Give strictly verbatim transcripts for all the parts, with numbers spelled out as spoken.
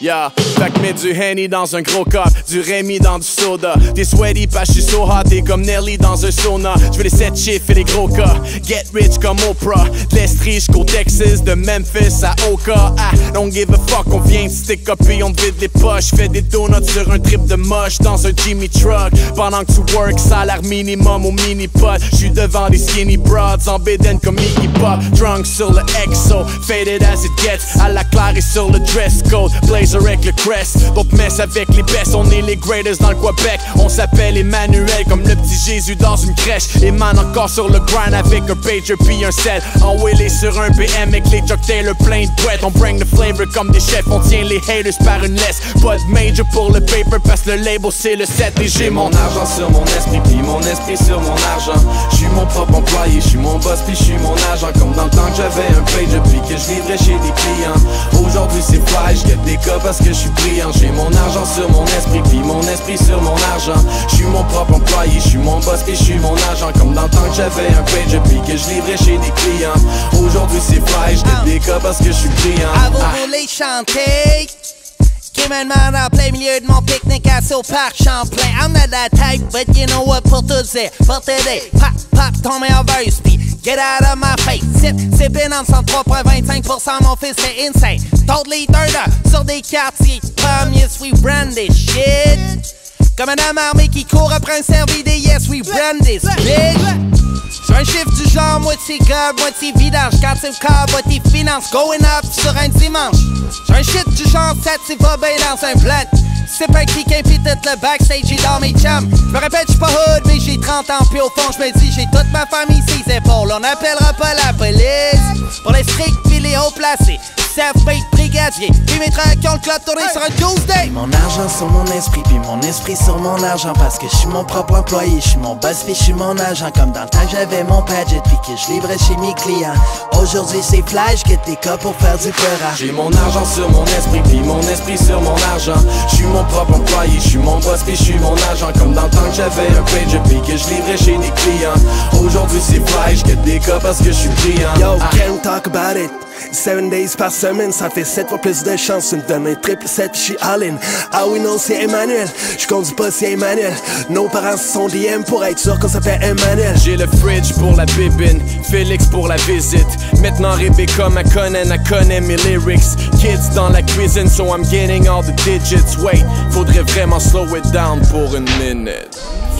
Yeah, fait que mets du Henny dans un gros cup, du Rémi dans du soda. T'es sweaty pas j'suis so hot, t'es comme Nelly dans un sauna. J'veux les sept chiffres et les gros cas, get rich comme Oprah. De l'Estrie jusqu'au Texas, de Memphis à Oka. Ah, don't give a fuck, on vient de stick up et on te vide les poches. Fais des donuts sur un trip de moche dans un Jimmy Truck. Pendant que tu work, salaire minimum au mini-pot. J'suis devant des skinny broads en bédaine comme Iggy Pop. Drunk sur le Exo, faded as it gets. À la claire et sur le dress code, blazer avec le crest. D'autres messes avec les best, on est les greatest dans le Québec. On s'appelle Emmanuel comme le petit Jésus dans une crèche. Les man encore sur le grind avec un pager puis un sel. Enwheelé sur un B M avec les Chuck Taylor plein de boîtes. On bring the flavor comme des chefs, on tient les haters par une laisse. Pas de major pour le paper parce que le label c'est le sept. Et j'ai mon argent sur mon esprit puis mon esprit sur mon argent. J'suis mon propre employé, j'suis mon boss puis j'suis mon agent. Comme dans le temps que j'avais un pager puis que je livrais chez des clients. Aujourd'hui c'est fly, j'get des cas parce que j'suis brillant. J'ai mon argent sur mon esprit puis mon esprit sur mon argent. J'suis mon propre employé, j'suis mon boss puis j'suis mon agent. Comme dans le temps que j'avais un pager puis que je livrais chez des clients. Aujourd'hui c'est fly, j'get des cas parce que j'suis brillant. À vous pour les chanter. Cayman Man en plein milieu de mon pique-nique assis au parc Champlain. I'm not that type, but you know what, pour tout dire, pour t'aider. Pop, pop, ton meilleur verse, puis get out of my face. Sip, sippin' en soixante-trois virgule vingt-cinq pour cent, mon fils, c'est insane. Total leader là, sur des quartiers, comme yes, we brand this shit. Comme un homme armé qui court après un servi des yes, we brand this bitch. Sur un chiffre du genre moitié gob, moitié vidange. Quand c'est le cas, va tes finances going up sur un dimanche. Sur un shit du genre ça tu vas bien dans un blunt. C'est pas qui qui pis tout le backstage, j'ai dans mes chums. J'me répète, j'suis pas hood, mais j'ai trente ans, pis au fond j'me dis, j'ai toute ma famille ses épaules. On appellera pas la police pour les stricts pis les hauts placés. Self-made brigadier, pis mes tracks ont le club tourné sur un Tuesday. Mon argent sur mon esprit, puis mon esprit sur mon argent. Parce que j'suis mon propre employé, j'suis mon boss, puis j'suis mon agent. Comme dans le temps que j'avais mon padget, puis que je livrais chez mes clients. Aujourd'hui c'est flash, que des cas pour faire du peurage. J'ai mon argent sur mon esprit, puis mon esprit sur mon argent. J'suis mon propre employé, j'suis mon boss, puis j'suis mon agent. Comme dans le temps que j'avais un pager, puis que je livrais chez des clients. Aujourd'hui c'est flash, que des cas parce que j'suis brillant. Yo, ah. Can't talk about it. Seven days par semaine, ça fait sept fois plus de chance. Tu me donnes un triple set, j'suis all-in. Ah oui, non, c'est Emmanuel. J'conduis pas, c'est Emmanuel. Nos parents sont D M pour être sûr qu'on s'appelle Emmanuel. J'ai le fridge pour la bibine, Félix pour la visite. Maintenant Rebecca McConnell, elle connaît mes lyrics. Kids dans la cuisine, so I'm getting all the digits. Wait, faudrait vraiment slow it down pour une minute.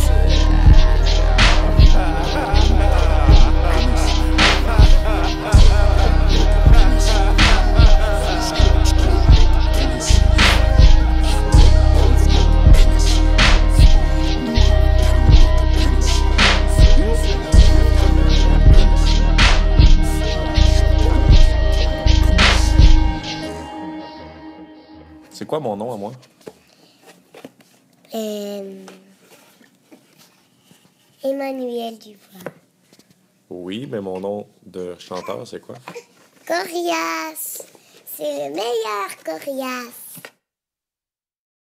C'est quoi mon nom à moi? Euh... Emmanuel Dubois. Oui, mais mon nom de chanteur, c'est quoi? Corias. C'est le meilleur Corias.